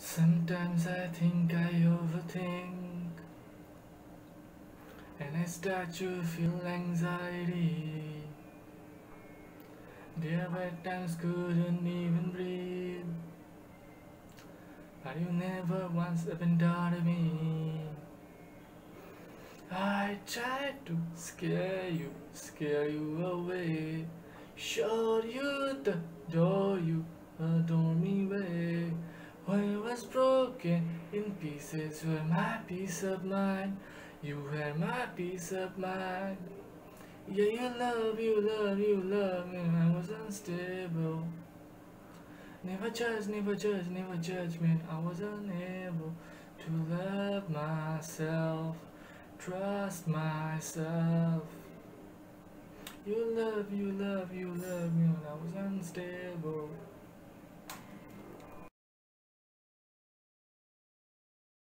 Sometimes I think I overthink, and I start to feel anxiety. There were times couldn't even breathe, but you never once even thought of me. I tried to scare you away, showed you the door you adore me way. When it was broken in pieces, you were my peace of mind. You were my peace of mind. Yeah, you love me when I was unstable. Never judge me. I was unable to love myself, trust myself. You love me when I was unstable.